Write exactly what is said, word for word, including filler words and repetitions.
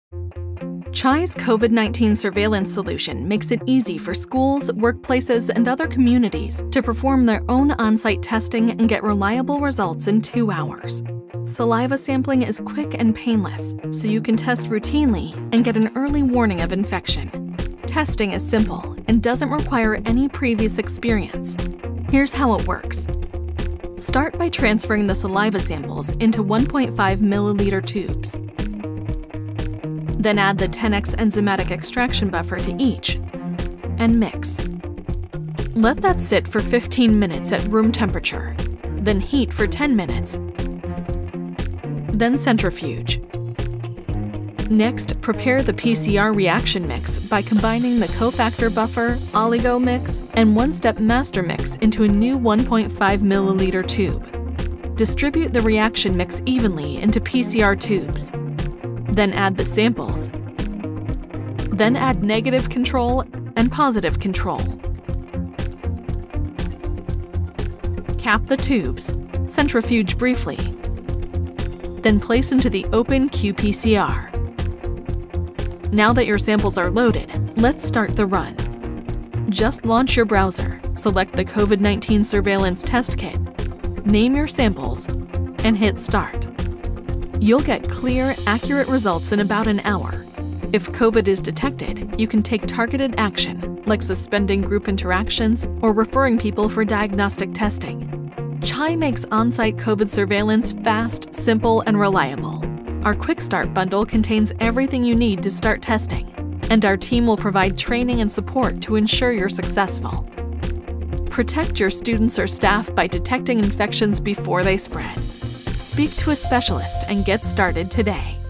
Chai's COVID nineteen surveillance solution makes it easy for schools, workplaces, and other communities to perform their own on-site testing and get reliable results in two hours. Saliva sampling is quick and painless, so you can test routinely and get an early warning of infection. Testing is simple and doesn't require any previous experience. Here's how it works. Start by transferring the saliva samples into one point five milliliter tubes. Then add the ten X enzymatic extraction buffer to each and mix. Let that sit for fifteen minutes at room temperature, then heat for ten minutes. Then centrifuge. Next, prepare the P C R reaction mix by combining the cofactor buffer, oligo mix, and one-step master mix into a new one point five milliliter tube. Distribute the reaction mix evenly into P C R tubes. Then add the samples. Then add negative control and positive control. Cap the tubes, centrifuge briefly, then place into the open Q P C R. Now that your samples are loaded, let's start the run. Just launch your browser, select the COVID nineteen surveillance test kit, name your samples, and hit start. You'll get clear, accurate results in about an hour. If COVID is detected, you can take targeted action, like suspending group interactions or referring people for diagnostic testing. Chai makes on-site COVID surveillance fast, simple, and reliable. Our Quick Start bundle contains everything you need to start testing, and our team will provide training and support to ensure you're successful. Protect your students or staff by detecting infections before they spread. Speak to a specialist and get started today.